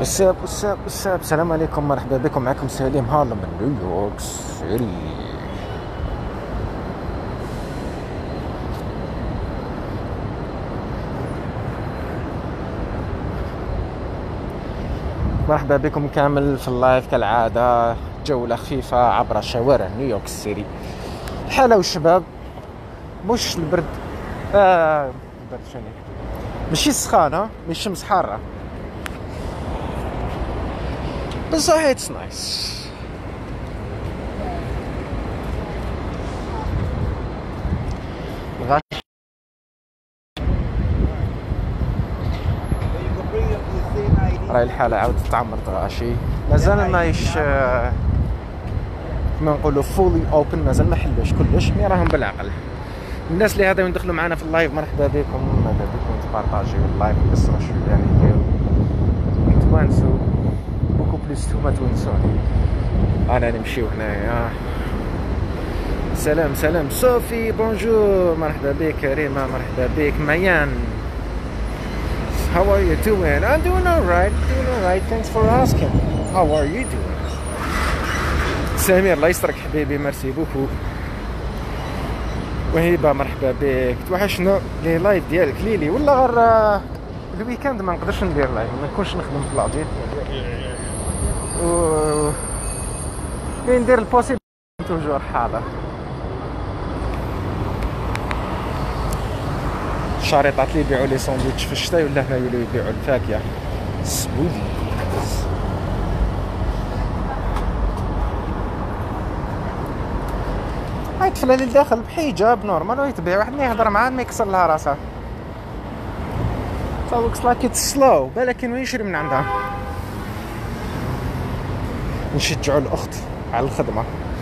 وساب السلام عليكم، مرحبا بكم. معكم سليم هارلم من نيويورك سيتي. مرحبا بكم كامل في اللايف كالعادة، جولة خفيفة عبر شوارع نيويورك سيتي. الحالة والشباب، مش البرد البرد شنو ماشي سخانة، مش شمس حارة، بس اتس نايس. راهي الحالة عاودت تعمرت غاشي، مازال ماهيش كما نقولوا فولي اوبن، مازال ما حلوش كلش، مي راهم بالعقل. الناس اللي هذا يدخلوا معنا في اللايف مرحبا بكم، ماذا بكم تبارطاجيو اللايف وتقصروا شويه، يعني تونسوا بوكو بليس تو ما تونسوني. انا نمشيو هنايا. سلام صوفي، بونجور، مرحبا بك. ريما مرحبا بك. ميان، how are you doing? I'm doing alright, thanks for asking. How are you doing? سمير الله يسترك حبيبي، ميرسي بوكو. وهيبه مرحبا بك. توحشنا لي لايف ديالك ليلي، ولا غير الويكاند ما نقدرش ندير لايف، ما نكونش نخدم في العادي و ندير البوسيبل توجور حاضر. الشريطات اللي يبيعوا لي ساندويتش في الشتاء ولا هنا يوليو يبيعوا الفاكهه سموذي. هاي الطفله اللي داخل بحجاب نورمال ويتبيع، واحد ما يهضر معاه ما يكسر لها راسها. So looks like it's slow. بالك كانوا يشري من عندها. نشجعوا الاخت على الخدمه.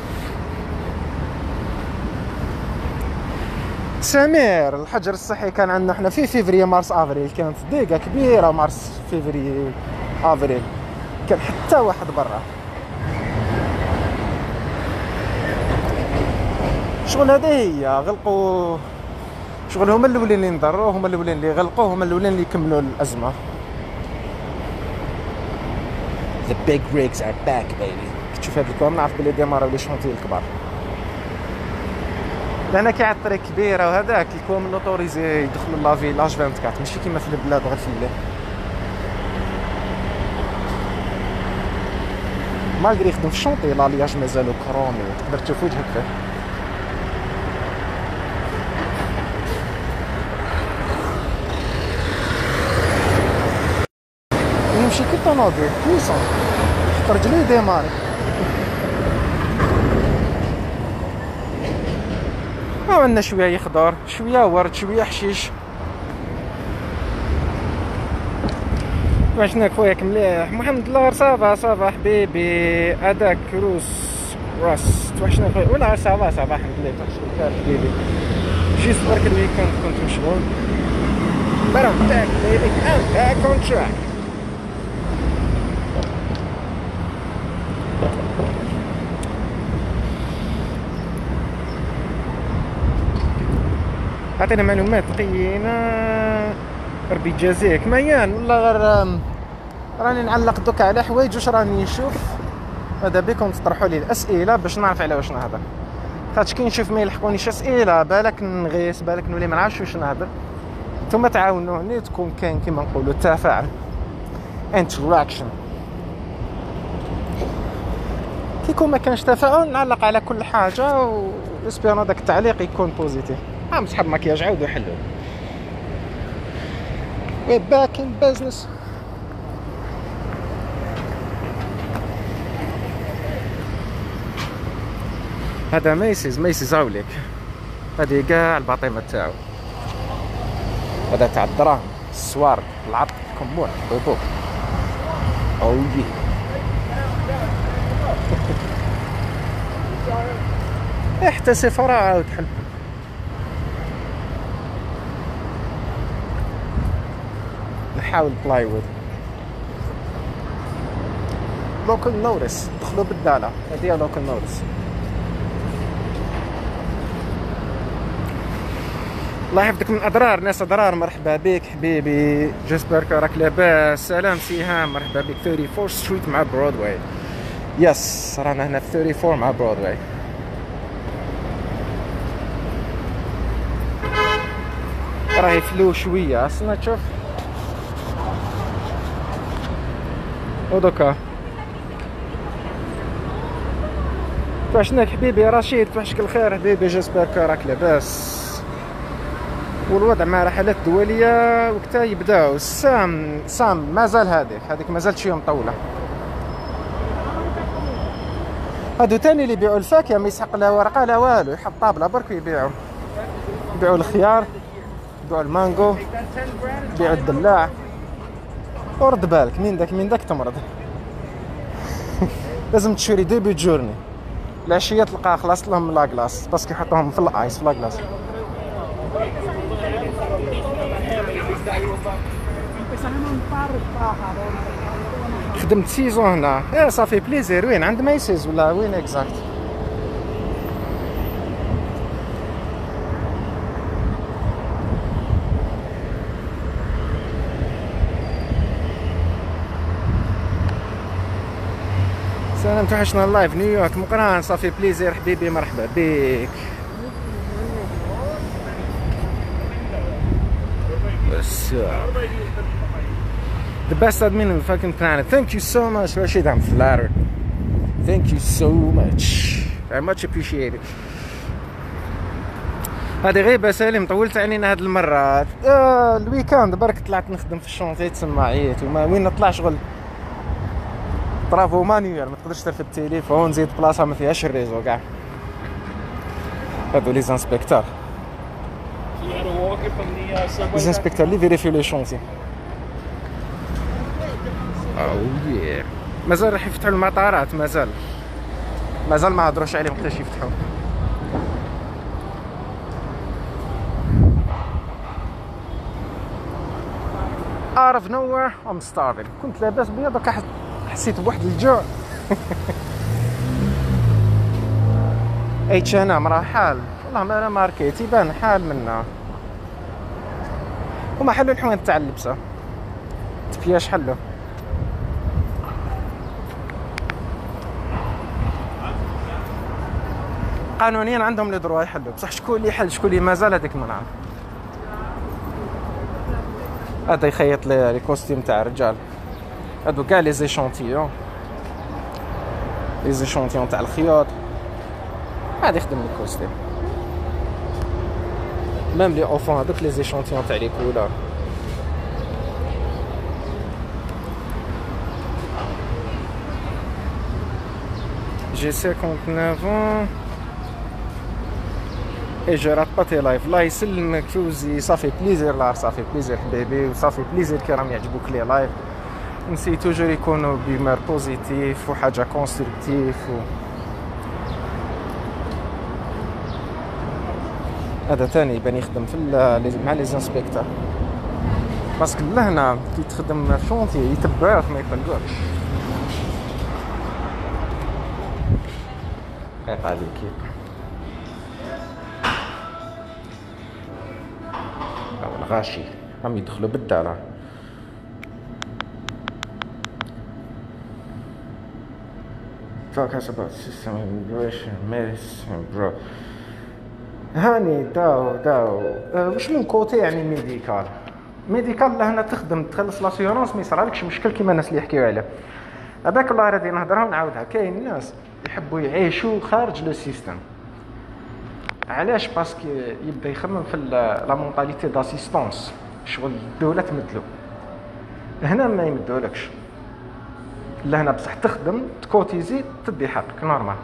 سمير، الحجر الصحي كان عندنا احنا في فيفري مارس افريل، كانت ضيقه كبيره مارس فيفري افريل، كان حتى واحد برا. شغل هذه هي غلقوا شغل، هما الاولين اللي نضروا، هما الاولين اللي غلقوا، هما الاولين اللي يكملوا الازمه. The big rigs are back baby. تشوف هاد الكون نعرف بلي ديمارا لي شونطي الكبار، لأن كاع الطريق كبيره وهذاك الكوم لوطوريزي يدخلوا لافي لاج 24، ماشي كيما في البلاد غير في الليل. مالغري يخدم في الشونطي لالياج مازالو كرومي، تقدر تشوف وجهك فيه. يمشي كي طونوبيل بويسون، حط رجليه ديماري. عندنا شويه خضار، شويه ورد، شويه حشيش. واش خوياك مليح؟ محمد الله صافا حبيبي. هذاك راس توحشنا خويا، ولا صافا الحمد لله. توحشنا حبيبي، جيت برك الويكاند كنت مشغول. برام تاك بيبي and back on track. عطينا معلومات ثقيله، ربي يجازيك. ميان والله غير راني نعلق دوكا على حوايج، واش راني نشوف. ماذا بكم تطرحوا لي الاسئله باش نعرف على واش نهضر، خاطش كي نشوف ما يلحقونيش اسئله بالك نغيس، بالك نولي ما نعرفش واش نهضر. نتوما تعاونوني، تكون كاين كيما نقولوا تفاعل، انتراكشن. كي يكون ما كانش تفاعل نعلق على كل حاجه، واسبيرون داك التعليق يكون بوزيتيف. صحاب مكياج عاودوا يحلوا. We're back in business. هذا ميسيز عاوليك، هذه كاع الباطيمه تاعو. هذا تاع الدراهم، السوارق، العط، الكمون، البوبو. اوي حتى سفرة عاود حل. نحاول بلايوود. لوكال نوتس، دخلوا بالدالة، هذه لوكال نوتس. الله يحفظك من اضرار ناس اضرار. مرحبا بك حبيبي، جيسبرك راك لاباس. سلام سهام، مرحبا بك. 34 ستريت مع برودواي. يس رانا هنا في 34 مع برودواي. راهي فلو شويه اصلا تشوف. ودوكا توحشناك حبيبي رشيد، توحشك الخير حبيبي، جيسبرك راك لاباس. والوضع مع رحلات دولية وقتها يبداو. سام مازال هذيك مازال شي مطولة. هادو تاني اللي يبيعوا الفاكهة ما يسحق لا ورقة لا والو، يحط طابلة برك ويبيعوا. يبيعوا الخيار، يبيعوا المانجو، يبيعوا الدلاع. ورد بالك من داك تمرض. لازم تشري ديبي جورني، العشية تلقاه خلاص لهم من لاكلاص باسكو يحطوهم في الايس في لاكلاص. خدمت سيزون هنا، ايه صافي بليزير. وين عند ميسيز ولا وين اكزاكت؟ سلام توحشنا اللايف نيويورك مقران. صافي بليزير حبيبي، مرحبا بك. بس the best admin on the fucking planet. Thank you so much Rashid, I'm flattered. Thank you so much, I much appreciate it. هذه غيبة سالم، طولت علينا هاد المرة. الويكاند برك طلعت نخدم في الشونطي تسمى عييت وما وين نطلع شغل طرافو مانيوال، ما تقدرش ترفد التليفون، زيد بلاصة ما فيهاش الريزو كاع. هادو لي زانسبكتور اللي فيريفيو لي شونطي. او ياه مازال راح يفتحوا المطارات، مازال ما هضروش عليهم وقتاش يفتحوا. out of nowhere I'm starving. كنت لاباس بيا دوكا حسيت بواحد الجوع. H&M راه حال والله ما انا ماركيت يبان حال منا. هما حلوا الحوانت تاع اللبسه تبياش حلو. قانونيا عندهم لي دروا يحلوا، بصح شكون اللي يحل شكون اللي مازال هذيك ما نعرف. هذا يخيط لي كوستيم تاع الرجال، هادو كاع لي زيشونتيون تاع الخياط، هذا يخدم لي كوستيم. ميم لي اوفون هذوك لي زيشونتيون تاع لي كولور. جي 59 ans اي جو رات با تي لايف. الله يسلمك فوزي، صافي بليزير لا صافي بليزير حبيبي، وصافي بليزير كي راهم يعجبوك لي لايف. نسي توجور يكونوا بمار بوزيتيف وحاجه كونستركتيف هذا تاني يبان يخدم في مع لي زانسبكتور، باسكو لهنا كي تخدم شونتي يتبعوك ما يفلقوكش. هاك عليك الغاشي راهم يدخلوا بالدار. focus about system immigration medicine bro. هاني داو واش من كوتي يعني ميديكال لهنا تخدم تخلص لاسيورونس ما يصرالكش مشكل كيما الناس اللي يحكيو عليه. هذاك الله غادي نهضرها ونعاودها. كاين ناس يحبوا يعيشوا خارج لو سيستم. علاش؟ باسكو يبدا يخمم في لا مونطاليتي داسيستونس، شغل الدوله تمدلو. هنا ما يمدولكش، لهنا بصح تخدم تكوتيزي تدي حقك نورمال.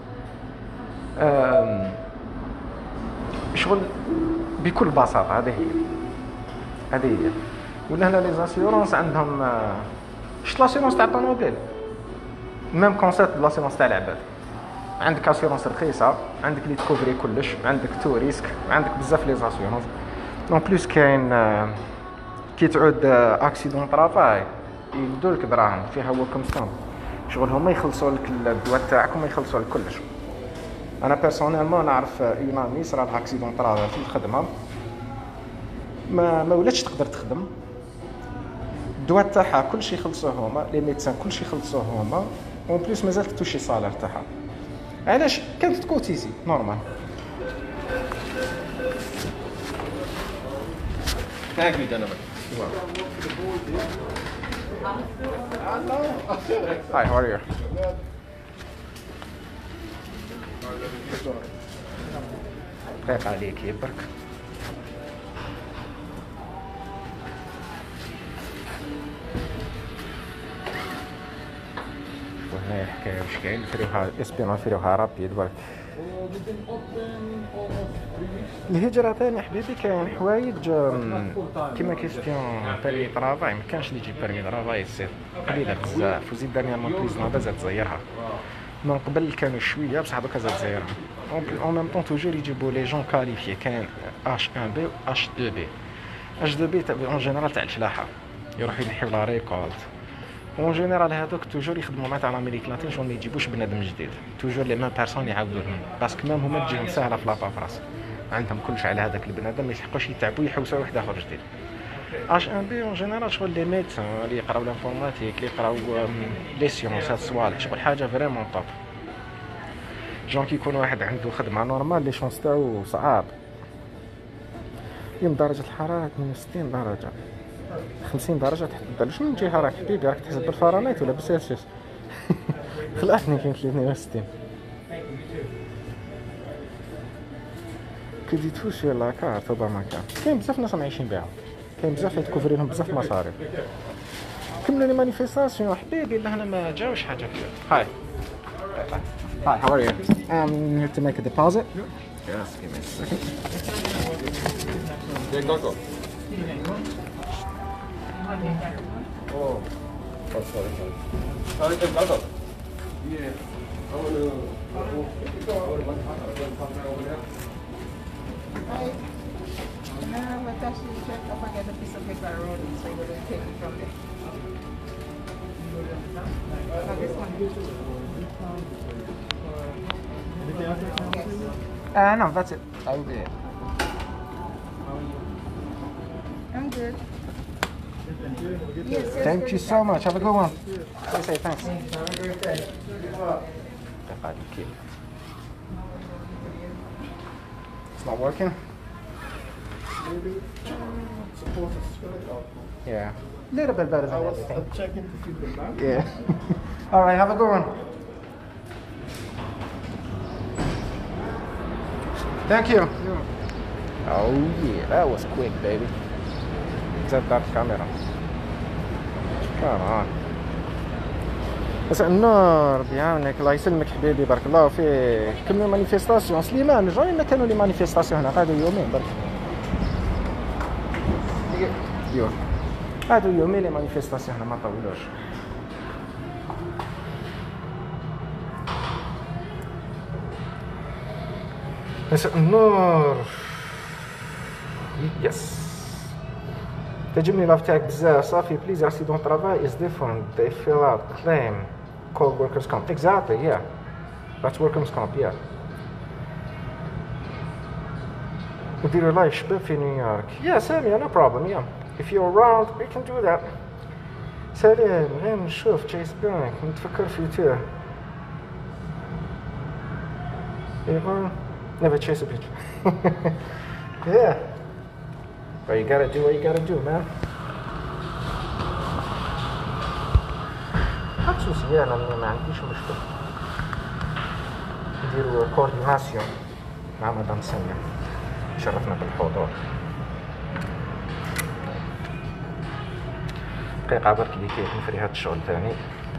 شغل بكل بساطه هذه هي. ولا هنا لي زاسيورونس عندهم شت لاسيورونس تاع الطوموبيل ميم كونسيبت لاسيورونس تاع العباد. عندك اسيورونس رخيصه، عندك اللي تكوفري كلش، عندك تو ريسك، عندك بزاف لي زاسيورونس. اون بليس كاين كي تعود اكسيدون طرافاي يدولك دراهم فيها هو كومستون، شغل هما يخلصوا لك الدواء تاعك وما يخلصوا لك كلش. انا بيرسونيلمون نعرف ايماني صرا اكسيدون طرافاي في الخدمه ما ولاتش تقدر تخدم. الدواء تاعها كلشي يخلصوه هما لي ميدسان، كلشي يخلصوه هما، اون بليس مازال توشي صالير تاعها. علاش؟ كانت تكوتيزي نورمال. Thank you, gentlemen. Hi, how are you? دقيقة عليك برك. وهنا الحكاية واش كاين، نفريوها اسبيون، نفريوها رابيد برك. الهجرة ثاني حبيبي كاين حوايج كيما كيستيون بيرمي طرافاي، ما كانش اللي يجيب بيرمي طرافاي يصير قليلة بزاف، وزيد دانييرمون بريزون زاد تزيرها. من قبل كانوا شويه بصح دوكا زاد زايرهم. اون ميم طون توجور يجيبوا لي جون كاليفيي، كاين اش 1 بي و اش 2 بي. اش 2 بي اون جينيرال تاع الفلاحه يروحوا يلحيو لا ريكولت، اون جينيرال هذوك توجور يخدموا مع تاع لامريك لاتين، شغل ما يجيبوش بنادم جديد، توجور لي ميم بيرسون يعاودوا لهم، باسكو ميم هما تجيهم ساهله في لابافراس، عندهم كلش على هذاك البنادم، ما يلحقوش يتعبوا يحوسوا واحد اخر جديد. اش 1 بي اون جينيرال شغل لي ميدسان اللي يقراو لانفورماتيك، اللي يقراو لي سيونس، هاد الصوالح شغل حاجه فريمون طوب. جون كي يكون واحد عنده خدمه نورمال لي شونس تاعو صعاب. يوم درجه الحراره 62 درجه 50 درجه تحت الثلج، شنو جهه راك حبيبي؟ راك تحسب بالفرنهايت ولا بالسلسيوس؟ خلقني كاين 62 كديتو سير لاكارت اوباما كاين بزاف ناس عايشين بها، كاين بزاف يتكوفري لهم بزاف مصاريف. كملوا لي مانيفيستاسيون حبيبي، لا هنا ما جاوش حاجه فيها. هاي Hi, how are you? I'm here to make a deposit. Yes, give me a second. Yeah, go. Oh, sorry. Sorry, go. Yeah. I want to... No, but actually check up and get a piece of paper around it so you're going to take it from there. This one. Yes. No, that's it. I'm good. I'm good. Yes, Thank you so much. Have a good one. Stay safe. Thanks. It's not working? Yeah. A little bit better than everything. I'm checking to see the map. Yeah. All right. Have a good one. Thank you. Oh yeah, that was quick, baby. Set that camera. Come on. بس النور بيعاونك، الله يسلمك حبيبي، بارك الله فيك. كملوا مانيفيستاسيون. سليمان جاي ما كانوا لي مانيفيستاسيون هنا، قعدوا يومين برك. قعدوا يومين لي مانيفيستاسيون هنا، ما طولوش. بس النور يس تعجبني لاف تاعك بزاف. صافي بليز accident travail is different, they fill out claim called workers comp. Exactly, yeah, that's workers comp, yeah. وديروا لايف شباب في نيويورك. يا سامي no problem, yeah, if you're around we can do that. سلام، غير نشوف تشيس بانك، نتفكر في توه. ايوه never chase a bitch. Yeah, but you gotta do what you gotta do, man. خصوصي انا ما عنديش مشكل نديرو كورديناسيون مع مدام سامية، شرفنا بالحضور. دقيقة برك لي كيف نفري هاد الشغل ثاني.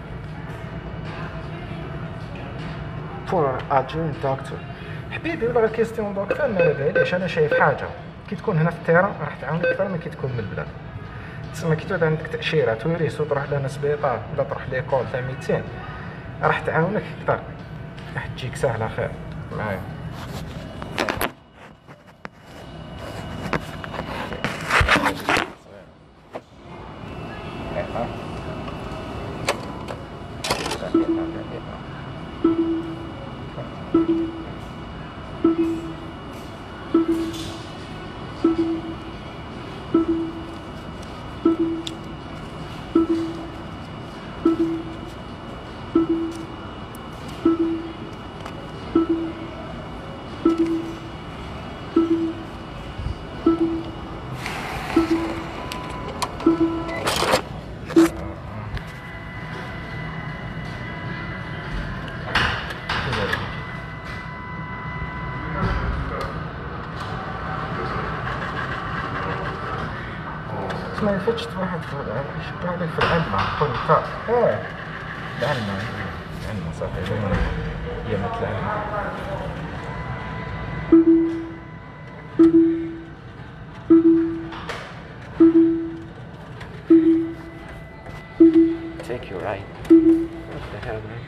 For adjourned doctor. حبيبي ولا كيستيون دكتور ما على باليش، انا شايف حاجه كي تكون هنا في التيران راح تعاونك اكثر من كي تكون من البلاد. تسمى كي تعود عندك تاشيره توريست وتروح لنا سبيطار ولا تروح ليكول تاع ميدسين راح تعاونك اكثر، راح تجيك سهله خير معايا. ما يفتش واحد يشبه لك في العلمة كونتا العلمة صافي دائما هي مثل العلمة. Take your right. What the hell, man?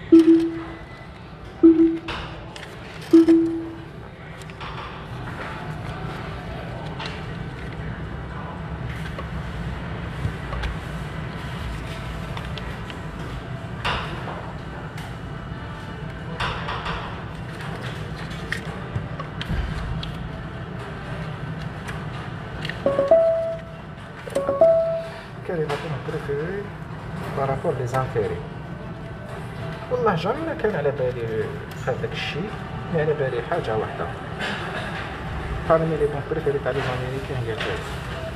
Quelle est votre préférée par rapport les intérêts؟ والله جامي ما كان على بالي هذاك الشيء، على بالي حاجة واحدة. parmi les bons préférés تاع لي زاميريكان هي تشيس.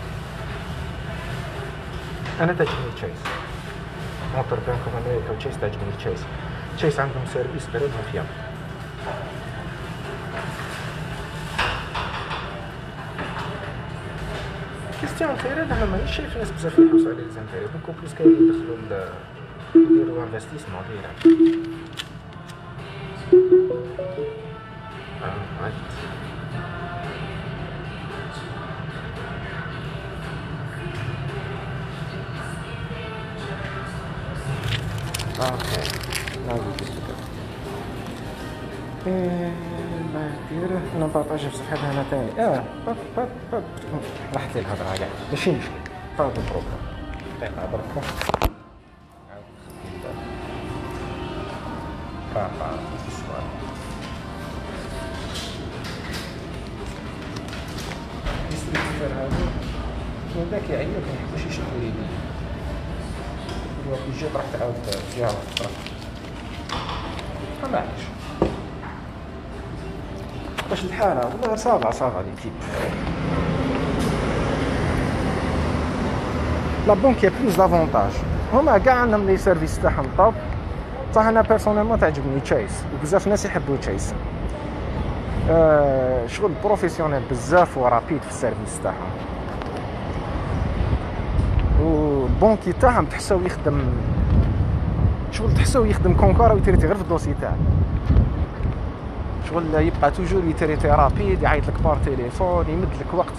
أنا تعجبني تشيس. موتور بانك اوف امريكا وتشيس تعجبني تشيس. تشيس عندهم سيرفيس فريمون فيابل. كيستيون انتيري انا مانيش شايف ناس بزاف يحوسوا على لي زانتيري، بوكو بلوس كاين يدخلوا يديروا انفستيسمون ديريكت. اوكي نعاود نشوف الله يدير انا نبارطاجي في صفحتها هنا تاني. راحت لي الهضره كاع ماشي مشكل طاب البروبليم دقيقه برك عاود السؤال يستريكتر هذا كاين داك يعيط ما يحبش يشوفوا لي الوقت جيت راح تعاود فيها وقت معليش واش الحالة والله صافا ليكيب. لا بونك هي بلوس دافونتاج هما كاع عندهم لي سيرفيس تاعهم طاب. صح انا بيرسونيلمون تعجبني تشيس وبزاف ناس يحبوا تشيس. شغل بروفيسيونيل بزاف ورابيد في السيرفيس تاعهم. والبونكي تاعهم تحسو يخدم شغل تحسو يخدم كونكارا ويتريتي غير في الدوسي تاعو. شغل يبقى توجور يتريتي رابيد يعيط لك بار تليفون يمد لك وقت.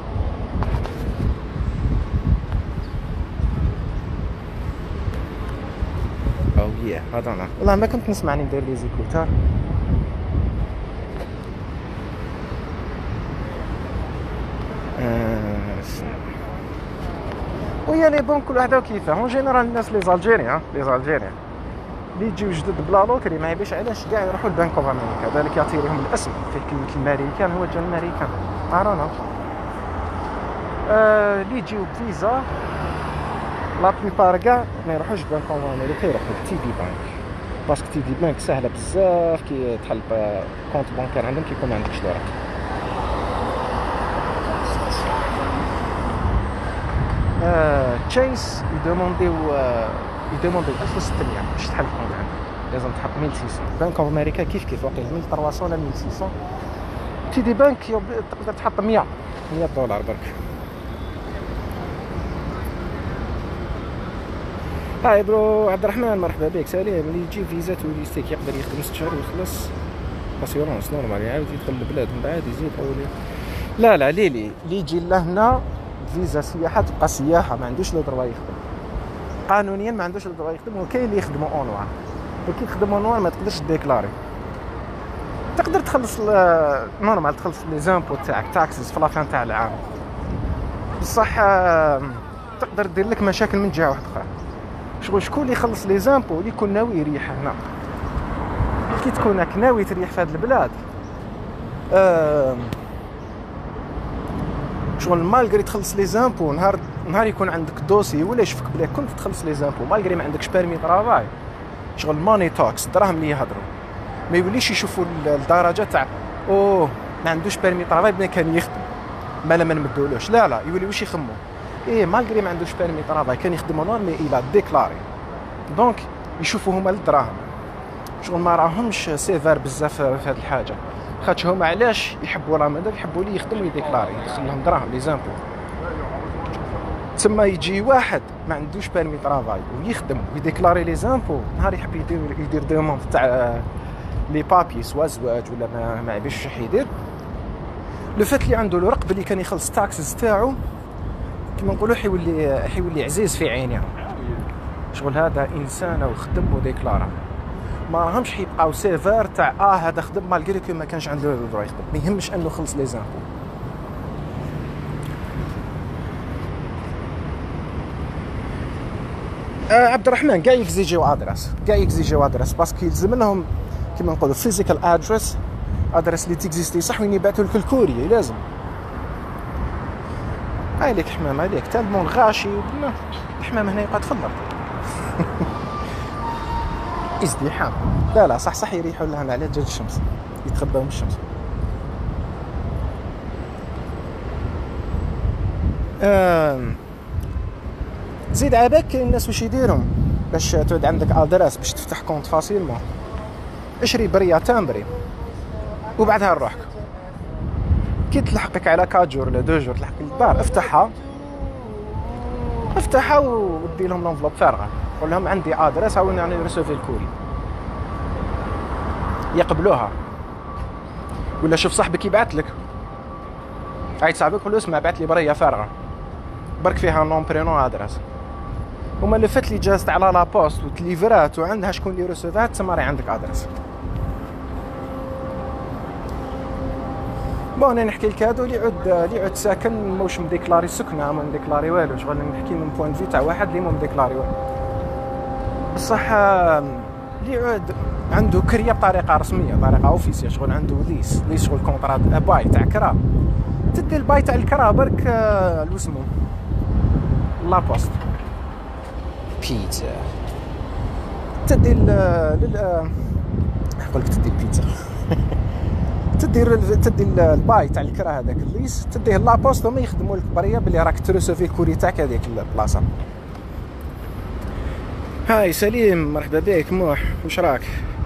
او يا هذا انا والله ما كنت نسمعني ندير لي زيكوتار. ويا لي بون كل واحد كيفاه اون جينيرال. الناس لي زالجيريان اللي يجيو جدد بلا لوتري ما يبيش علاش كاع يروحوا لبنك اوف امريكا. ذلك يعطيهم الاسم فيه كلمه الامريكان هو جا الامريكان ارانا اللي يجيو بفيزا لا بليبار كاع ما يروحوش لبنك اوف امريكا يروحوا لتي دي بانك باسكو تي دي بانك سهله بزاف كي تحل كونت بانكير عندهم كيكون ما عندكش الورق. تشيس يدومونديو 1600 باش تحل الكونت عندك لازم تحط 1600. بنك اوف امريكا كيف واقيلا 1300 ولا 1600. تي دي بانك تقدر تحط 100 دولار برك. هاي برو عبد الرحمن مرحبا بك سلام. اللي يجي فيزا توريستيك يقدر يخدم 6 شهور ويخلص اسيورونس نورمال يعاود يدخل البلاد من بعد يزيد اولي. لا اللي يجي لهنا فيزا سياحه تبقى سياحه ما عندوش لو دروا يخدم قانونيا ما عندوش لو دروا يخدم. وكاين اللي يخدموا اونوار وكي تخدم اونوار ما تقدرش ديكلاري. تقدر تخلص نورمال تخلص لي زامبو تاعك تاكسز في لافان تاع العام بصح تقدر دير لك مشاكل من جهه واحده اخرى. شغل شكون اللي يخلص لي زامبو اللي يكون ناوي يريح هنا. كي تكون راك ناوي تريح في هذه البلاد شغل مالغري تخلص لي زامبو نهار يكون عندك دوسي ولا يشوفك بلي كنت تخلص لي زامبو مالغري ما عندكش بيرمي طرافاي. شغل ماني توكس الدراهم اللي يهضروا ما يوليش يشوفوا الدرجه تاع ما عندوش بيرمي طرافاي بلا كان يخدم ما نمدولوش. لا يولي واش يخمو مالغري ما عندوش بيرمي طرافاي كان يخدم نور مي الى ديكلاري دونك يشوفوا هما الدراهم. شغل ما راهمش سيفير بزاف في هذه الحاجه خاطش هما علاش يحبوا راه ماذا يحبوا لي يخدموا يديكلاري يدخل لهم دراهم لي زامبو. تما يجي واحد ما عندوش بيرمي طرافاي ويخدم ويديكلاري لي زامبو، نهار يحب يدير دوموند تاع لي بابي سوا زواج ولا ما عرفش واش يدير، لو فات اللي عنده الورق بلي كان يخلص تاكسز تاعو كيما نقولوا حيولي عزيز في عينيهم. شغل هذا انسان وخدم وديكلارا، ما راهمش حيبقاو سيفير تاع هذا خدم مالغري كو ما كانش عنده الدروا يخدم، ما يهمش انه خلص لي زامبو. عبد الرحمن كاع يكزيجيو ادرس، كاع يكزيجيو ادرس باسكو يلزم لهم كيما نقولوا فيزيكال ادرس اللي تيكزيستي صح وين يبعثوا لك الكوري لازم. عليك حمام عليك تالمون غاشي الحمام هنا يقعد في الارض. ازدحام. لا صح يريحوا لهم على جال الشمس، يتخباو من الشمس. زيد عاباك كاين الناس واش يديرهم باش تعود عندك ادرس باش تفتح كونت فاسيلمون. اشري بريه تامبري وبعدها نروحك كي تلحقك على 4 جور ولا 2 جور تلحق للدار افتحها ودي لهم لونفلوب فارغه، قول لهم عندي ادرس عاوني يعني ريسوفي الكوري يقبلوها. ولا شوف صاحبك يبعث لك، عيط صاحبك قول له اسمع بعث لي بريه فارغه برك فيها نون برينون ادرس، وما اللي فات لي جازت على لا بوست وتليفرات وعندها شكون اللي ريسوفات تما راهي عندك ادرس. بون انا نحكي لك هادو اللي عود ساكن موش مديكلاري سكنه ما مديكلاري والو، شغل نحكي من بوين في تاع واحد اللي مو مديكلاري والو، بصح اللي عود عنده كريه بطريقه رسميه طريقه اوفيسيه، شغل عنده ليس شغل كونطرا باي تاع كرا، تدي الباي تاع الكرا برك لو اسمو لا بوست بيتزا، تدي نقولك تدي البيتزا تدي الباي تاع الكرا هذاك الليس تديه لا بوست وما يخدموا لك بريه بلي راك ترسوفي الكوري تاعك هذيك البلاصه. هاي سليم مرحبا بك موح واش راك؟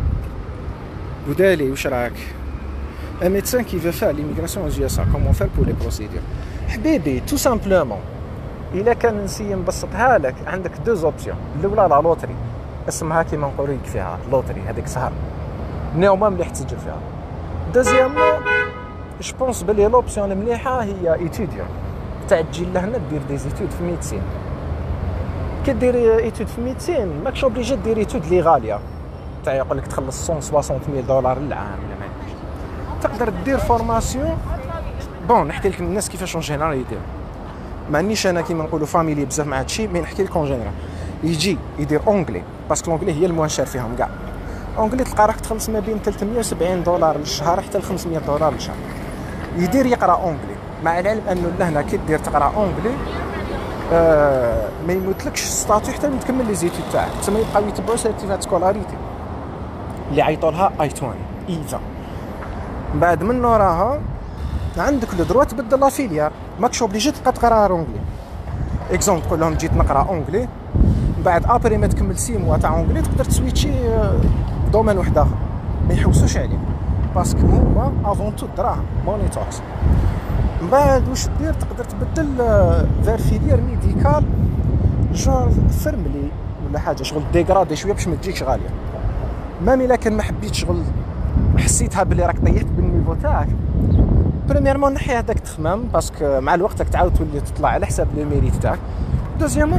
ودالي واش راك؟ ان ميدسان كي فا فا ليميغراسيون جي اس كومون فار بور لي بروسيدور حبيبي تو سامبلومون. الا كان نسي نبسطها لك عندك 2 اوبسيون، الاولى لا لوتري اسمها كيما نقولوا لك فيها لوتري هذيك سهر نيوما مليح تسجل فيها. دوزيامون جو بونس بلي لوبسيون المليحه هي ايتوديون تاع تجي لهنا دير دي زيتود في ميديسين. كدير ايتود في ميديسين ماكش اوبليجي دير ايتود لي غاليه تاع يقول لك تخلص 160,000 دولار للعام ولا ما تقدر دير فورماسيون. بون نحكي لك الناس كيفاش اون جينيرال يدير، مانيش انا كيما نقولوا فاميلي بزاف مع هادشي، مي نحكي لك اون جينيرال. يجي يدير اونغلي باسكو اونغلي هي المواشر فيهم كاع. اونغلي تلقى راك تخلص ما بين 370 دولار للشهر حتى ل 500 دولار للشهر. يدير يقرا اونغلي، مع العلم انه لهنا كي دير تقرا اونغلي ما يموتلكش ستاتيو حتى تكمل لي زيتود تاعك، تما يبقاو يتبعوا سيرتيفات سكولاريتي اللي عيطوا لها اي20 ايزا. بعد من وراها عندك لو دروا تبدل لا فيليار، ماكش اوبليجي تبقى تقرا اونغلي. اكزومبل تقول لهم جيت نقرا اونغلي، بعد ابري ما تكمل 6 موا تاع اونغلي تقدر تسويتشي دومين واحد اخر ما يحوسوش عليك باسكو هما افون تو دراهم موني توكس. من بعد واش دير تقدر تبدل فير فيليير ميديكال جور فرملي ولا حاجه شغل ديغرادي شويه باش ما تجيكش غاليه. مام الا كان ما حبيتش شغل حسيتها بلي راك طيحت بالنيفو تاعك، بريميرمون نحي هذاك التخمام باسكو مع الوقت راك تعاود تولي تطلع على حساب لو ميريت تاعك. دوزيامون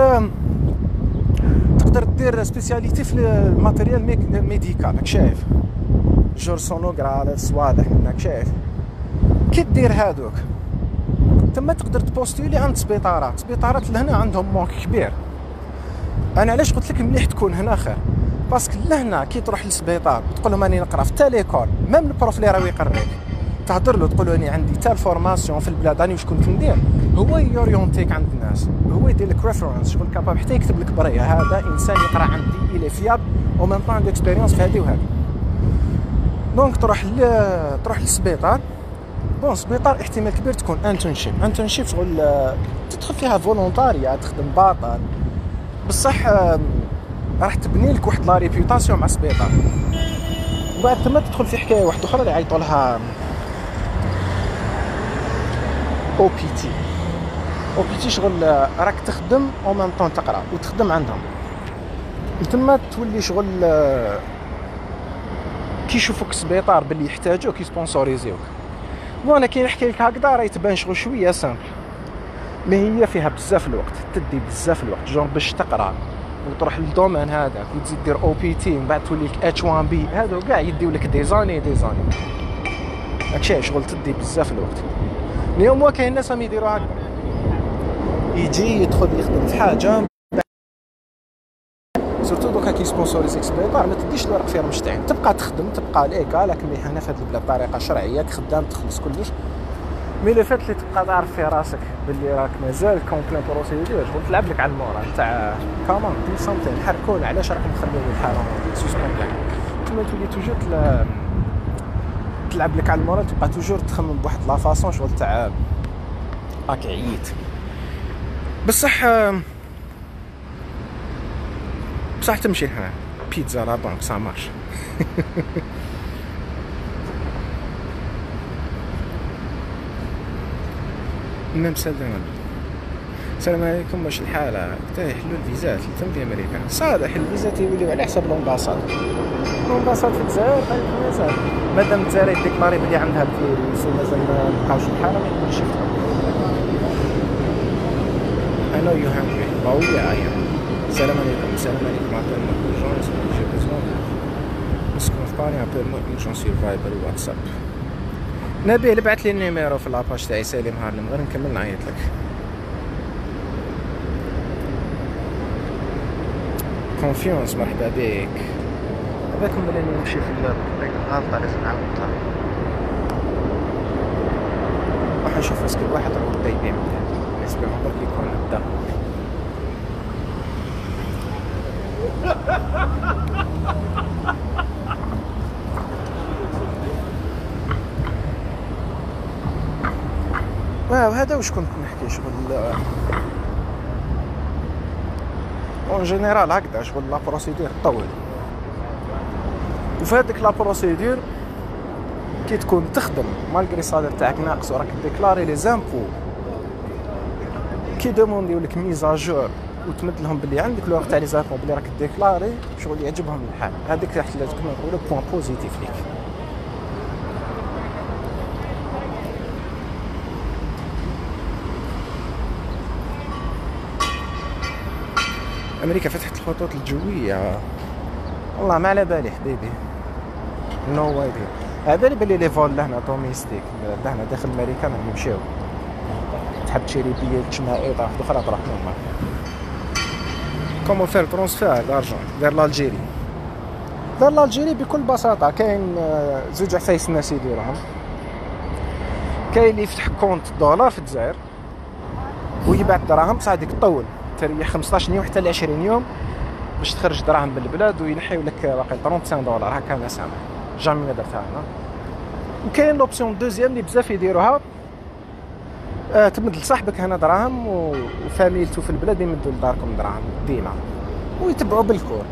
تقدر دير سبيسياليتي في الماتيريال ميديكال، راك شايف جور سونوغرا صوالح منك شايف. كي دير هادوك تما تقدر تبوستيلي عند سبيطارات لهنا عندهم مونك كبير. انا علاش قلت لك مليح تكون هنا خير، باسكو لهنا كي تروح للسبيطار تقول لهم راني نقرا في تاليكول، ميم البروف اللي راه يقريك تهضر له تقول له راني عندي تال فورماسيون في البلاد راني واش كنت ندير، هو يوريونتيك عند الناس، هو يدير لك ريفرنس شغل كاباب حتى يكتب لك بريه هذا انسان يقرا عندي الي فياب او ميم طون عنده اكسبيريونس في هذه وهذه. دونك تروح للسبيطار. بون سبيطار احتمال كبير تكون انترنشيب شغل تدخل فيها فولونتاريا تخدم باطل، بصح راح تبني لك واحد لا ريبيوتاسيون مع السبيطار. وبعد تما تدخل في حكايه واحده اخرى اللي يعيطوا لها او بي تي وبليتي شغل راك تخدم او ميم طون تقرا وتخدم عندهم تما تولي شغل كيشوفوك السبيطار باللي يحتاجوك يسبونسوريزيوك. وانا كي نحكي لك هكذا راهي تبان شغل شويه سامبل، مي هي فيها بزاف الوقت، تدي بزاف الوقت جون باش تقرا وتروح للدومين هذاك وتزيد دير او بي تي ومن بعد تولي لك اتش 1 بي، هادو كاع يديو لك دي زاني. هادشي شغل تدي بزاف الوقت. اليوم هو كاين ناس راهم يديروا هكا، يجي يدخل يخدم في حاجه سورتو دوكا كي سبونسوريزيك سبيطار ما تديش الورق فيه مشتعل، تبقى تخدم تبقى ليكا لكن هنا في هاد البلاد بطريقه شرعيه خدام تخلص كلش. مي لو فات اللي تبقى تعرف في راسك باللي راك مازال كومبلين بروسيدور شغل تلعب لك على المورا نتاع كامان دي سامتين حركونا علاش راكم مخليين الحاله سوسبون كاع تما تولي توجور تلعب لك على المورا، تبقى توجور تخمم بواحد لا فاصون شغل تاع راك عييت. بصح تمشي هنا بيتزا لا بانك سا مارش. ميم السلام عليكم، واش الحالة؟ حتى يحلوا الفيزات تم امريكا صالح الفيزات يوليو على حساب لومباساد في الجزائر. مازال مادام الجزائر يديكلاري بلي عندها الفيروس ومازال ما بقاوش الحالة ما يقدرش يفتحوا. I know you hungry. Oh yeah I am. السلام عليكم عطينا urgence j'ai besoin est-ce qu'on parle un peu moins urgence sur Viber واتساب. نبيل بعث لي النيميرو في لاباج تاعي سالم هارلم غير نكمل نعيط لك. كونفيونس مرحبا بك. باكم بلي نمشي في الطريق الغلطة لازم نعاودها. راح نشوف اسكو واحد راه بدا يبيع من هذا بالنسبة لهم برك يكون بدا. وهذا واش كنت نحكي شغل اون جينيرال هكذا شغل لا بروسيدور طول. وفي هذيك لا بروسيدور كي تكون تخدم مالغري صادر تاعك ناقص وراك ديكلاري لي زامبو كي دومونديو لك ميزاجور وتمد لهم باللي عندك الوقت تاع لي زامبو باللي راك ديكلاري شغل يعجبهم الحال. هذيك تحت لازم نقولوا بوين بوزيتيف ليك. امريكا فتحت الخطوط الجويه والله ما على بالي حبيبي نو وايدي. على بالي بلي لي فول لهنا دوميستيك لهنا داخل امريكا ما نمشيو. تحب تشري بيات تجمع ايطا واحده اخرى تروح نورمال. كومون فير ترونسفير دارجون دار لالجيري بكل بساطه. كاين زوج عفايس الناس يديروهم. كاين اللي يفتح كونت دولار في الجزائر ويبعث دراهم بصح هذيك تطول تريح 15 يوم حتى ل 20 يوم باش تخرج دراهم بالبلاد وينحيو لك باقي 35 دولار هكا انا سامع جامي ما درتها انا. وكاين لوبسيون دوزيام اللي بزاف يديروها تمد لصاحبك هنا دراهم وفاميلتو في البلاد يمدوا لداركم دراهم ديما ويتبعوا بالكور.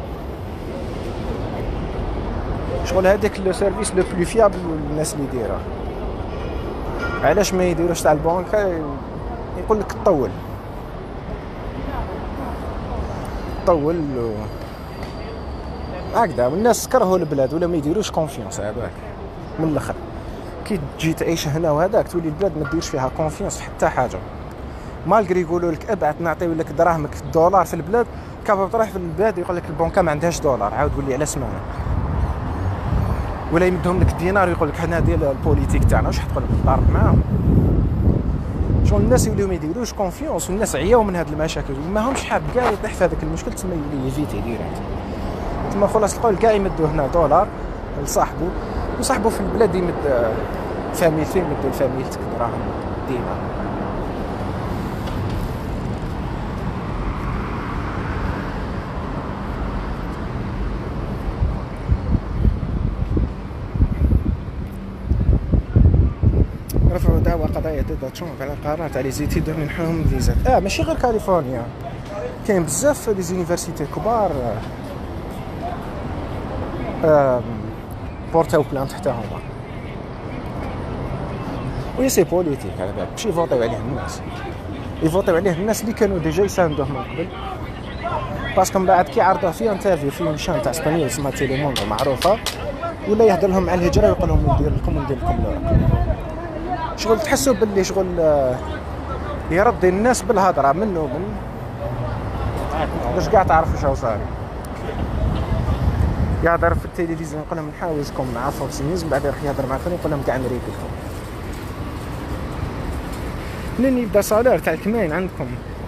شغل هذاك لو سيرفيس لو بلو فيابل الناس اللي يديروه. علاش ما يديروش تاع البنك؟ يقول لك طول هكذا والناس كرهوا البلاد ولا ما يديروش كونفيونس. هذاك من الاخر كي تجي تعيش هنا وهذاك تولي البلاد ما ديرش فيها كونفيونس في حتى حاجه. مالغري يقولوا لك ابعث نعطيو لك دراهمك في الدولار في البلاد كابا تروح في البلاد يقول لك البنكه ما عندهاش دولار عاود قول لي على سمانه. ولا يمدهم لك الدينار ويقول لك حنا ديال البوليتيك تاعنا واش حتقول لك تضارب معاهم. شغل الناس يوليو ما يديروش كونفيونس والناس عياو من هاد المشاكل ما همش حاب كاع يطيح في هذاك المشكل تما يولي يفيتي ديريكت. تما خلاص القول كاع يمدوا هنا دولار لصاحبو وصاحبو في البلاد يمد فاميلتين يمدوا لفاميلتك دراهم ديما. رفعوا دعوى قضائية ضد ترامب على قرار تاع لي زيتيدون ينحوهم الفيزات. ماشي غير كاليفورنيا كاين بزاف لي زونيفرسيتي كبار بورتاو بلانت حتى هما. وي سي بوليتيك على بالك ماشي يفوطيو عليه الناس. يفوتيو عليه الناس اللي كانوا ديجا يساندوه من قبل، باسكو من بعد كي عرضوه في انترفيو في شان تاع اسبانيول اسمها تيليموندو معروفه، ولا يهضر لهم على الهجره ويقول لهم ندير لكم الوراق. شغل تحسوا باللي شغل يرضي الناس بالهضره منه من باش كاع تعرفوا شنو صار. يهضر في التلفزيون يقول لهم نحاوزكم مع فوكس نيوز، من بعد يروح يهضر مع ثاني يقول لهم كاع نريد لكم. منين يبدا صالير تاع الكماين عندكم؟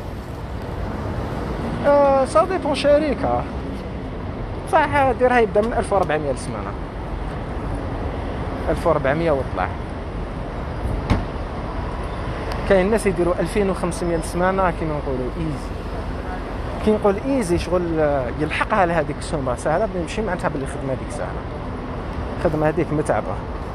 سا ديبون شركه صح، ديرها يبدا من 1400 للسمانه، 1400 وطلع. كاين الناس يديروا 2500 للسمانه كيما نقولوا ايزي. كي نقول ايزي شغل يلحقها لهذيك السومه سهله، ماشي معناتها باللي الخدمه هذيك سهله، الخدمه هذيك متعبه.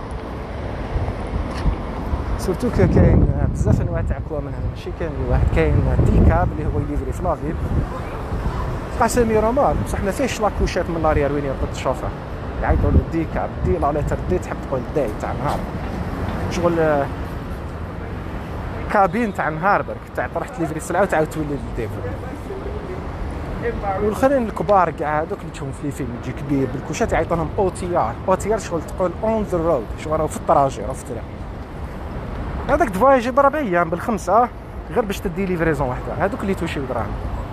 سورتو كاين بزاف انواع تاع كوا من هذا، ماشي كاين واحد. كاين ديكاب اللي هو يليفري في لافيل تاع سيمي رومال، بصح ما فيهش لاكوشات من لاريير وين يرقد الشوفير، يعيطوا له ديكاب دي لا ليتر دي، تحب تقول داي تاع نهار، شغل كابين تاع نهار برك تاع تروح تليفري السلعه وتعاود تولي للديفو. والاخرين الكبار كاع هذوك اللي تشوفهم في الفيلم يجي كبير بالكوشات يعيطوا لهم او تي ار شغل تقول اون ذا رود، شغل راهو في الطراجي، راهو في الطريق. هذاك تفوايجي ب4 ايام ب5 غير باش تدي ليفريزون واحده، هذوك اللي توشيو دراهم.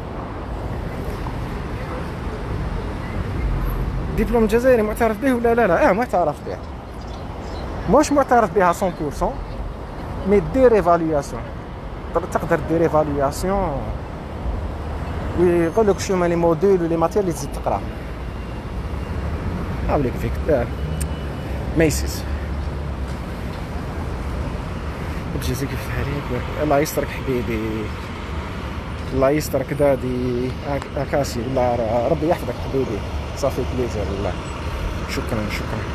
دبلوم جزائري معترف به ولا لا؟ معترف به، مش معترف بها 100%، مي دير ايفالياسيون، تقدر دير ايفالياسيون ويقول لك شنو هما لي موديل ولي ماتير اللي تزيد تقرا. هاوليك فيك ميسيس بجيزيك في حاليك. الله يسترك حبيبي، الله يسترك دادي اكاسي، والله ربي يحفظك حبيبي، صافي بليزر والله. شكرا.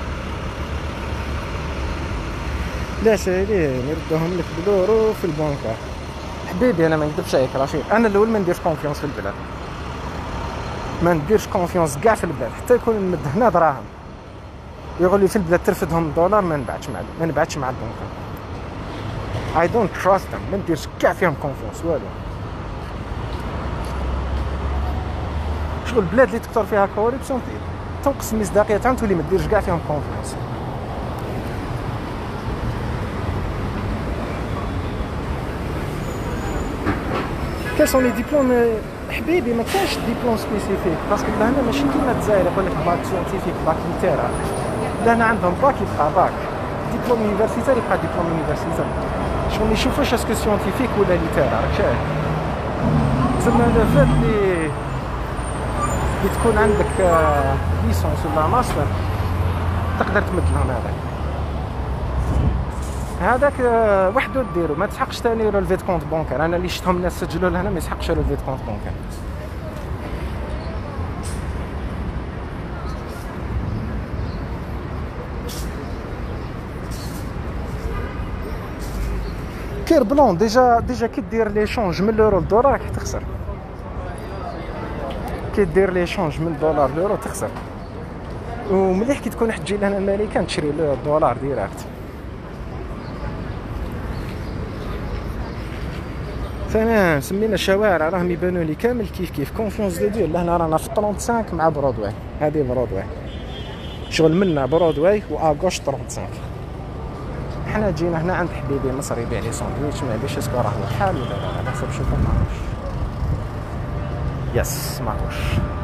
لا سالين يردوهم لك بدورو في البنكة حبيبي. انا ما نكذبش عليك رشيد، انا الاول ما نديرش كونفيونس في البلاد، ما نديرش كونفيونس كاع في البلاد، حتى يكون نمد هنا دراهم يقول لي في البلاد ترفدهم دولار، ما نبعتش مع البنكة. I don't trust them، ما نديرش كاع فيهم كونفيونس والو. شغل البلاد اللي تكثر فيها كوريبسيون تنقص المصداقيه تاعهم، تولي ما ديرش كاع فيهم كونفيونس. كاين سون لي ديبلوم حبيبي، ما كاينش ديبلوم سبيسيفيك، باسكو لهنا ماشي كيما الجزائر يقول لك باك سيانتيفيك باك ليتيرال، لهنا عندهم باك يبقى باك، ديبلوم يونيفرسيتير يبقى ديبلوم يونيفرسيتير، شغل ما يشوفوش اسكو سيانتيفيك ولا ليتيرال، راك شايف. تسمى لو فات لي تكون عندك ليسونس ولا ماستر تقدر تمد لهم هذاك وحده ديرو، ما تسحقش ثاني رولفي كونت بونكار. انا اللي شفتهم الناس سجلوا لهنا ما يسحقش رولفي كونت بونكار. كير بلون ديجا كي دير لي شونج من لورو للدولار راك تخسر، كي دير لي شونج من الدولار لورو تخسر، ومليح كي تكون تجي لهنا الامريكان تشري الدولار ديريكت. ثاني سمينا الشوارع راهم يبانوا لي كامل كيف كونفيونس دو دير. لهنا رانا في 35 مع برودواي، هذه برودواي شغل منا برودواي واغوش 35. حنا جينا هنا عند حبيبي مصري يبيع لي ساندويتش، ما عنديش اسكو راه الحال ولا لا، على حسب شوفو ما عرفتش. يس ما عرفتش.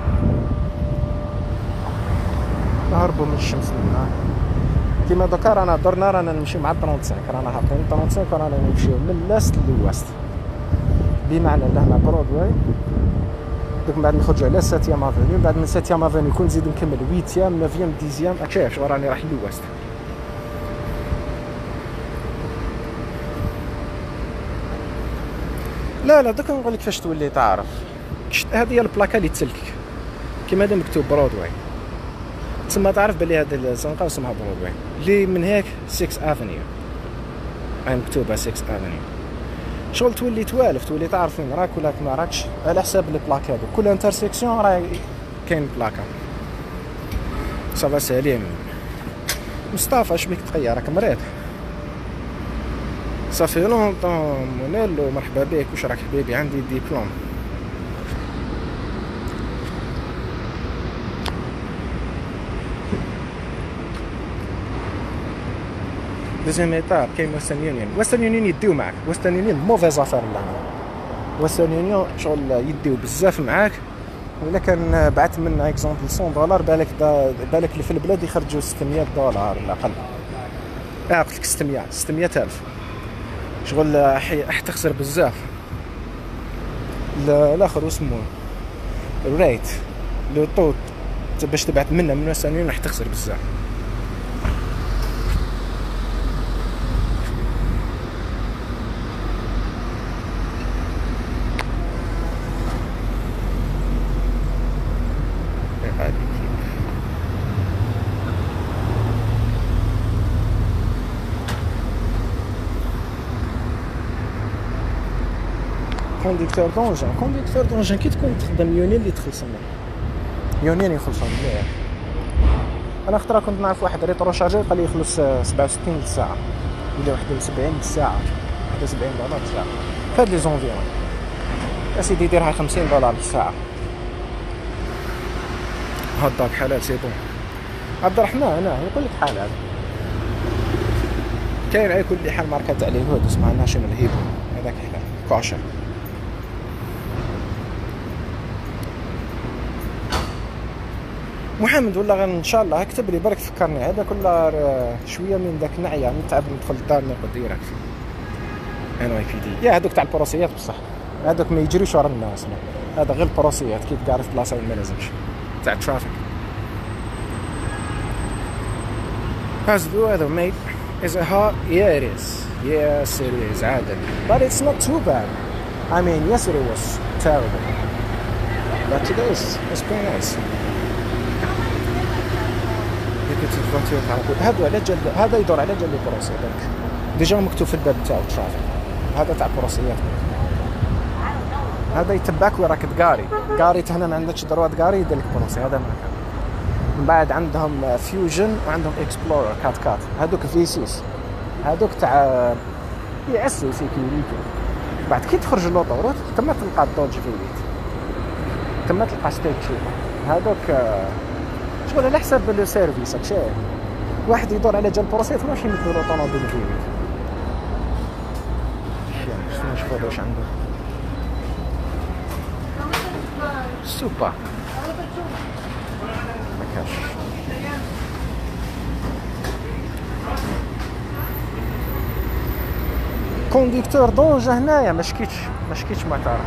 نهربوا من الشمس منا كيما دوكا رانا نمشيو مع 35، رانا هابطين 35 ورانا نمشيو من لاست للوست، بمعنى لهنا برودواي دوك من بعد نخرجوا على 7 افوني، بعد من 7 افوني كون نزيد نكمل 8 9 10 راك شايف شغل راني رايح للوست. لا دوك نقول لك فاش تولي تعرف، هذه هي البلاكه اللي تسلكك كيما هذا مكتوب برودواي، تسمى تعرف بلي هذه الزنقه اسمها برودواي. اللي من هيك 6 افوني هاي مكتوبه 6 افوني، شغل تولي توالف، تولي تعرف وين راك ولا ما راكش على حساب لي بلاك هذو. كل انترسيكسيون راه كاين بلاكه. صافا سليم مصطفى، اش بيك تغير راك مريض؟ صافي لونطون مونيلو، مرحبا بك، واش راك حبيبي؟ عندي ديبلوم. دوزيام ايتاب كاين ويسترن يونيون. ويسترن يونيون يديو معاك، ويسترن يونيون موفيز افير لهنا. ويسترن يونيون شغل يديو بزاف معاك، ولا كان بعت منا اكزومبل $100 بالك اللي في البلاد يخرجوا $600 ولا اقل. قلت لك 600,000 شغل حتخسر بزاف. الاخر واسمو الريت لو طوط باش تبعت منا من ويسترن يونيون حتخسر بزاف. كونديكتور دونجان كي تكون تخدم يونين اللي تخلصنا يونين يخلصهم مليح. انا خطره كنت نعرف واحد ريترو شارجر قال لي يخلص 67 للساعه ولا 71 للساعه، $71 للساعه فهاد لي زونفيرون. يا سيدي ديرها $50 للساعه. هداك حالات سي بون. عبد الرحمن انا يقول لك حالات كاين على كل حال ماركه تاع اليهود اسمها ناشونال هيبو، هذاك حلال كوشر. محمد ولا غير ان شاء الله اكتب لي برك فكرني هذا كله شويه من ذاك نعيا نتعب ندخل الدار ناخذ ديريكت انا واي بي دي. يا هذوك تاع البروسيات بصح هذوك ما يجريوش ورا الناس، هذا غير البروسيات كي تقارف بلاصه ما لازمش تاع الترافيك. هذا ميت is a hot yeah it is yes it is عادل but it's not too bad. I mean yesterday was terrible but today is pretty nice. هذا على جال هذا يدور على جال البروسيات ديجا مكتوب في الباب تاعو الترافيك. هذا تاع البروسيات، هذا يتبعك وراك تقاري هنا ما عندكش دروا تقاري يدير لك بروسي. هذا ما كان. من بعد عندهم فيوجن وعندهم اكسبلورر كات هذوك في 6 هذوك تاع يعسوا سيكوريتي. بعد كي تخرج لوطوروت تما تلقى الدوج فيليت، تما تلقى ستيت شوف هذوك شغل على حساب لو سيرفيس. هادشي واحد يدور على جال بروسيت ماشي يمدوا له طوموبيل فيليت. شنو نشوفوا واش عنده سوبر مكاش. كونديكتور دونجا هنايا ما شكيتش ما تعرف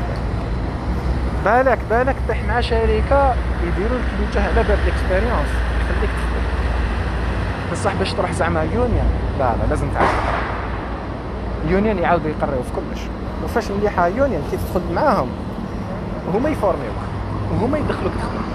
بالك طيح مع شركه يديروا لك الوجه على باب الاكسبيريونس يخليك تخدم بصح باش تروح زعما يونيون لا لازم تعرف يونيون يعاودوا يقريو في كلش. وفاش مليحه يونيون كي تدخل معاهم هما يفورميوك وهما يدخلوك تخدم.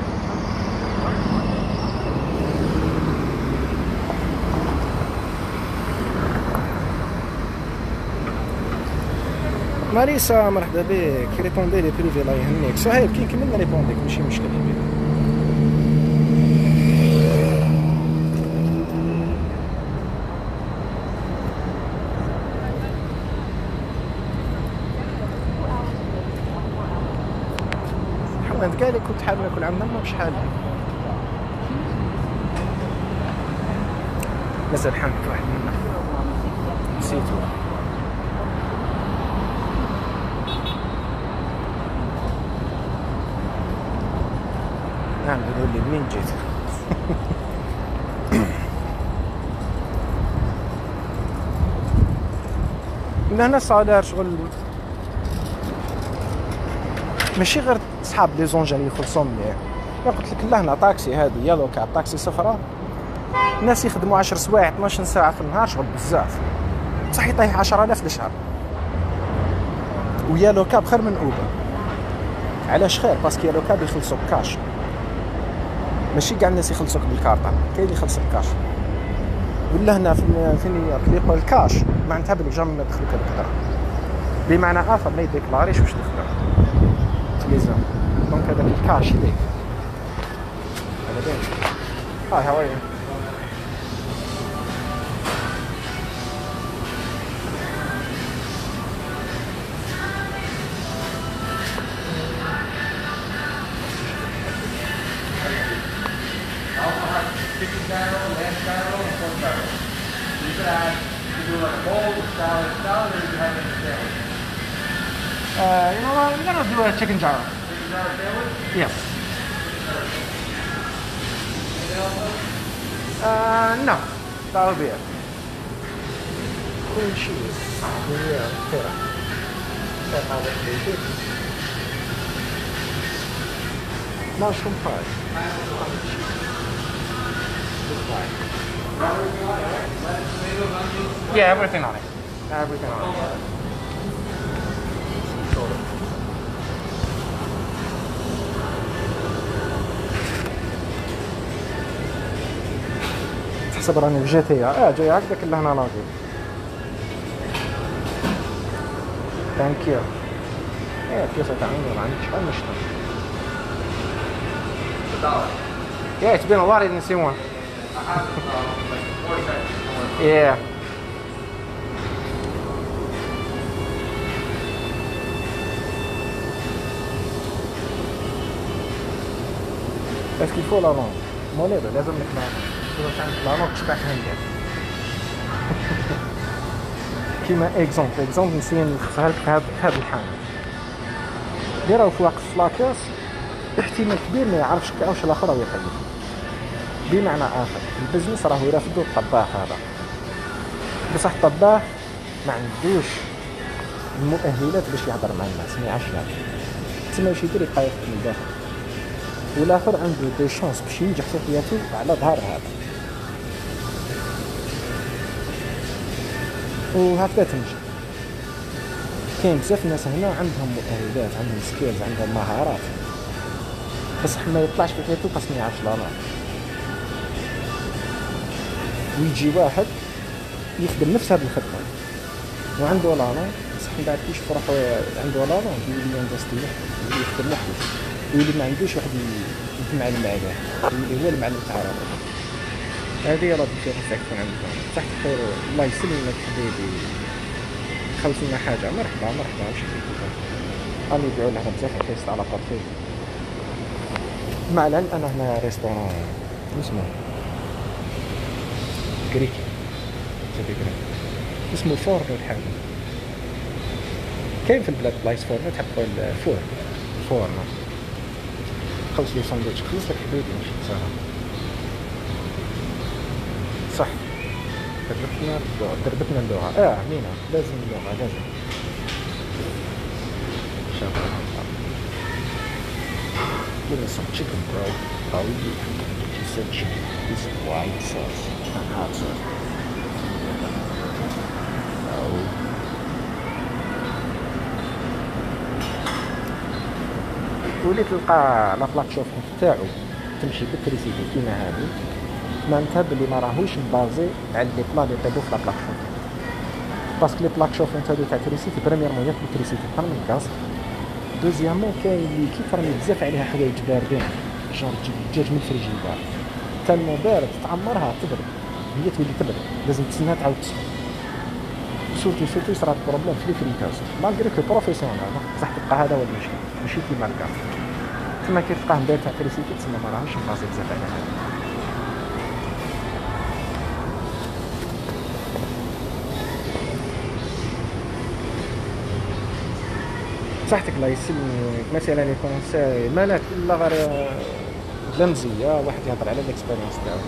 ماريسا مرحبا بك. ريبوندي لي بريفي الله يهنيك. صهيب كي نكمل ريبونديك ماشي مشكل حبيبي. محمد قال لي كنت حاب ناكل عندنا ما بشحال مازال حامك واحد منا نسيتو. نعم يقول لي منين جيت. من هنا صالير شغل ماشي غير صحاب لي زونجا اللي يخلصوا مليح. قلت لك لا هنا طاكسي هذه يالو كاع طاكسي صفراء الناس يخدموا 10 سوايع 12 ساعه في النهار شغل بزاف بصح يطيح 10,000 للشهر. ويالو كاب خير من اوبر. علاش خير؟ باسكو يالو كاب يخلصوك كاش ماشي كاع الناس يخلصوك بالكارطه، كاين اللي يخلصك كاش. ولا هنا في نيويورك اللي يقول كاش معناتها بلي جامي ما دخلوك هذيك بمعنى اخر ما يديكلاريش واش دخلوا تليزم دونك هذاك الكاش يديك هذا باين. هاي هاو ار يو You know what? I'm gonna do a chicken gyro. Yes. No. That'll be it. Cream cheese. Yeah, okay. That's how they do it. Mushroom pie. Yeah, everything on it. Everything on it. تحسب راني في GTA جاي هكذاك اللي هنا لاقي. Thank you. ايه بيسة تعمل عندي شحال نشتري. Yeah, it's been a while I didn't see one. Yeah. Parce qu'il faut la langue. Monnaie, لازم نحنا لا langue تشبع هندية. كيما اكزومبل نسينا نلخصها لك في هذا الحال. ديرها في وقت فلاكاس احتمال كبير ما يعرفش كاوش الاخر راه يحيد. بمعنى اخر البزنس راهو يرافدو الطباخ هذا، بصح الطباخ ما عندوش المؤهلات باش يهضر مع الناس، ما يعرفش يهضر، تما واش يدير يبقى يخدم من الداخل، والاخر عنده دي شونس باش ينجح في حياته على ظهر هذا. وهكذا تمشي. كاين بزاف ناس هنا عندهم مؤهلات، عندهم سكيلز، عندهم مهارات، بصح ما يطلعش في حياته بس ما يعرفش لا. ويجي واحد يخدم نفس هذه الخدمه وعنده لالا، بصح من بعد كيشوف روحو عنده لالا يولي ينفستي يولي يخدم وحده، يولي ما عندوش واحد يتمعلم عليه، يولي هو المعلم تاع راسو. هذه هي لا ديفيرونس تاع كون عندكم. صح خير الله يسلمك حبيبي، خلص لنا حاجه. مرحبا مرحبا، واش بيك؟ راني يبيعوا لها بزاف حكايات على بارتي. مع العلم انا هنا ريستورون اسمه جريكي، اسمه فورنو الحاجة. كاين في البلاد بلايص فورنو تحط الفورنو. خلص لي ساندويتش، خلص لك حبيبي ماشي خسارة. صح دربتنا اللغة. مينا لازم اللغة لازم. شاطر. Give me some chicken, bro. How are you? He said chicken. This is white sauce, not hot sauce. ولي تلقى لا بلاك شوف تاعو تمشي بالتريسيتي كيما هذه، معناتها بلي ما راهوش بازي على لي بلا لي طيبو في لا بلاك شوف، باسكو لي بلاك شوف هادو تاع تريسيتي بريميرمون ياكلو تريسيتي اكثر من الغاز. دوزيامون كاين اللي كيف راني بزاف عليها حوايج باردين، جونغ تجيب الدجاج من الفريجيدار تالمون بارد تعمرها تبرد، هي تولي تبرد، لازم تسناها تعاود تسخن. سورتو يصرا بروبليم في لي فريتاز، مالغري كو بروفيسيونال بصح تبقى هذا هو المشكل، ماشي كيما الكاف. تما كي تلقاه داير تاع تريسيتي تسمى ما راهوش مبازي بزاف على هذا. صحتك الله يسلمك. مثلا يكون مالك الا غير لمزيه واحد يهضر على الاكسبيريونس تاعو.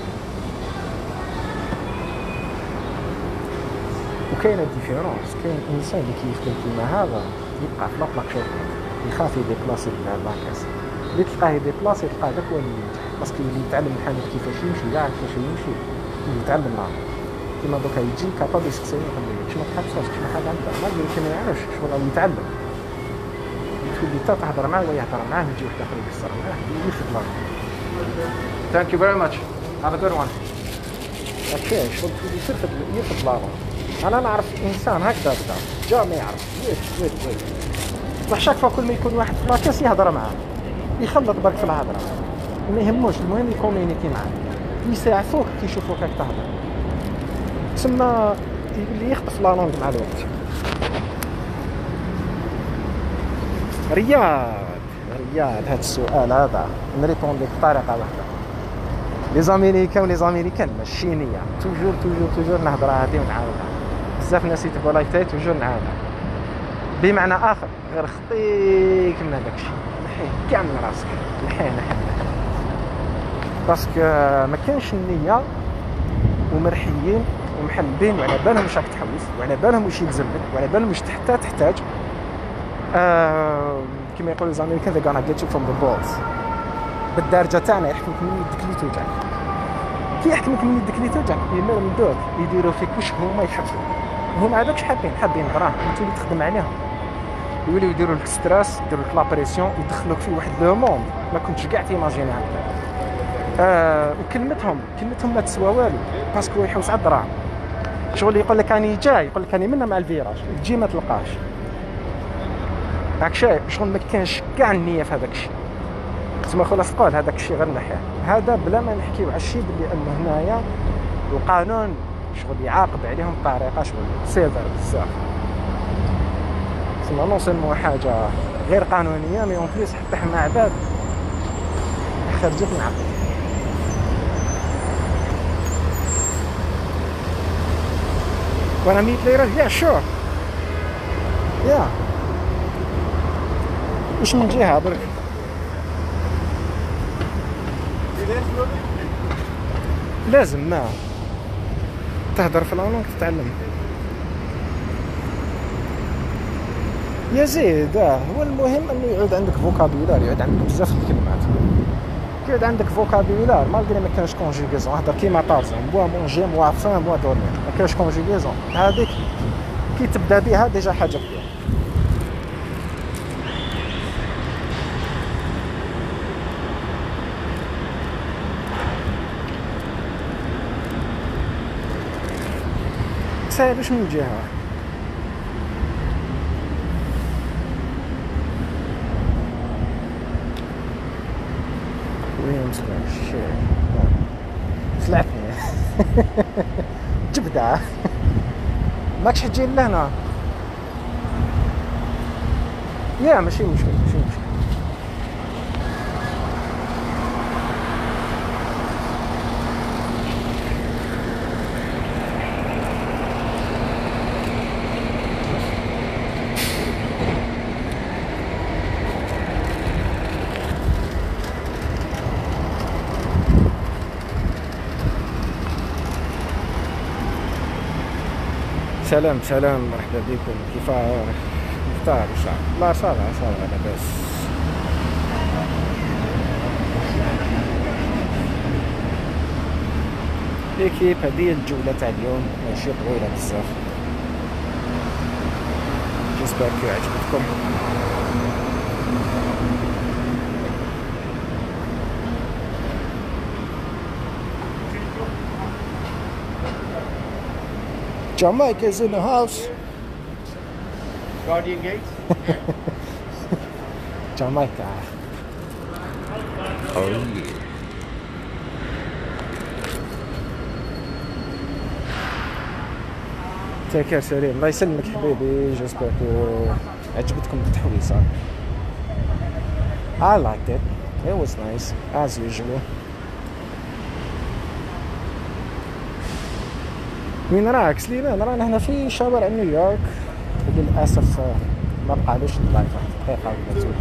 وكاينه ديفيرونس، كاين انسان اللي كيخدم كيما هذا يبقى في لاك شوف يخاف يديبلاسي لاكاس، اللي تلقاه يديبلاسي تلقاه داك هو اللي ينجح، باسكو اللي يتعلم الحانوت كيفاش يمشي يعرف كيفاش يمشي يتعلم معاه. كيما دوكا يجي كابابل يسقسيني يقول لي شنو تحبس شنو حاجه انت ما ما يعرفش شغل يتعلم، تولي تا تهضر معاه ويهضر معاه يجي واحد اخر يكسر معاه يفيد معاه. ثانك يو فيري ماتش، هاف ا جود وان. هكا شغل تولي يرفد لاغون. انا نعرف انسان هكذا جا ما يعرف ويت بصح شاك فوا كل ما يكون واحد في لاكاس يهضر معاه يخلط برك في الهضره، ما يهموش، المهم يكومينيكي معاه، يساعفوك كي يشوفوك هاك تهضر، تسمى اللي يخطف لا لونغ مع الوقت. رياض هذا السؤال هذا نريبون لك بطريقه واحده، لي زاميريكان ولي زاميريكان ماشي نيه توجور نهضر هادي ونعاودها. بزاف الناس يتبعوا لايتاي توجور نعاودها بمعنى اخر غير خطيك من هذاك الشيء، نحيه كاع من راسك، نحيه باسكو ما كانش النيه ومرحيين ومحلبين وعلى بالهم واش راك تحوس وعلى بالهم واش يلزمك وعلى بالهم واش تحتاج. كما يقولوا الامريكان they gonna get you from the balls. بالدارجه تاعنا يحكمك من يدك اللي توجعك، كي يحكمك من يدك اللي توجعك يمر من دوك يديروا فيك واش هما يحبوا، هما هذوك حابين دراهم انت اللي تخدم عليهم، يوليو يديروا لك ستريس يديروا لك لابريسيون يدخلوك في واحد لو موند ما كنتش كاع تيماجيني هكا. وكلمتهم ما تسوى والو باسكو يحوس على الدراهم. شغل يقول لك راني جاي، يقول لك راني منا مع الفيراج، تجي ما تلقاش هاك شيء. شغل ما كانش كاع النيه في هذاك الشيء. تسمى خلاص قول هذاك الشيء غير نحيه. هذا بلا ما نحكيو على الشيء باللي انه هنايا القانون شغل يعاقب عليهم بطريقه شغل سيفر بزاف. تسمى نو سيلمون حاجه غير قانونيه مي اون بليس حتى حنا عباد خرجت من عقل. وانا 100 ليره يا شور يا واش من جهه برك لازم ما تهدر في العنق تتعلم يا زيد. هو المهم انه يعود عندك فوكابيولار، يعود عندك بزاف الكلمات، يعود عندك فوكابيولار مالغري ما كانش كونجيغيزون. هضر كيما طارزون بوا مونجي موا فان موا دورمي، ما كانش كونجيغيزون. هذيك كي تبدا بها ديجا حاجه كبيره. ساير واش من جهه وين مسكين طلعتني جبده ماكش تجي لهنا يا ماشي مشكل. سلام مرحبا بكم. كيف مختار وش لا صار لاباس. ليكيب هذه الجولة تاع اليوم ماشي طويلة بزاف، جيسبر كي عجبتكم. Jamaica is in the house. Guardian Gate. Jamaica. Oh yeah. تيكير سليم، الله يسلمك حبيبي. جيسبر عجبتكم التحويصة. I liked it. It was nice as usual. وين راك سليمان؟ رانا هنا في شوارع نيويورك للاسف ما بقالوش اللايف واحد دقيقه ولا زوج.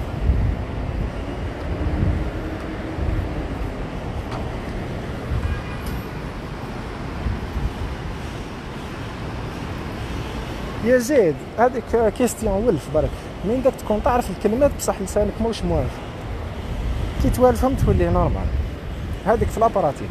يا زيد هذيك كيستيون ولف برك، من داك تكون تعرف الكلمات بصح لسانك موش موالف، كي توالفهم تولي نورمال. هذيك في لاباراتيك.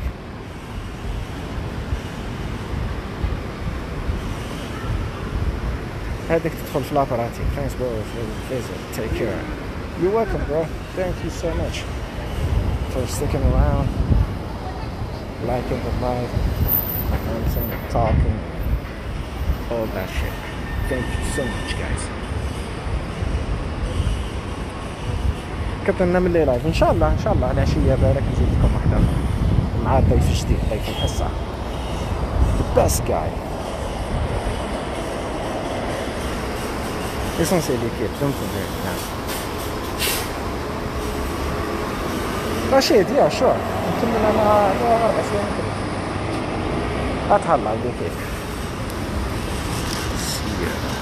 هذيك تدخل في لاباراتيك. Thanks bro for the visit. Take care. You're welcome bro. Thank you so much for sticking around, liking the live, commenting, talking, all that shit. Thank you so much guys. كنتمنى من اللي لايف ان شاء الله العشيه بالك نزيد لكم واحده مع ضيف جديد، ضيف الحصه. The best guy. Essentially l'équipe, don't forget. رشيد يا شو نكمل انا 4 سنين كده. هتهلا بكيف.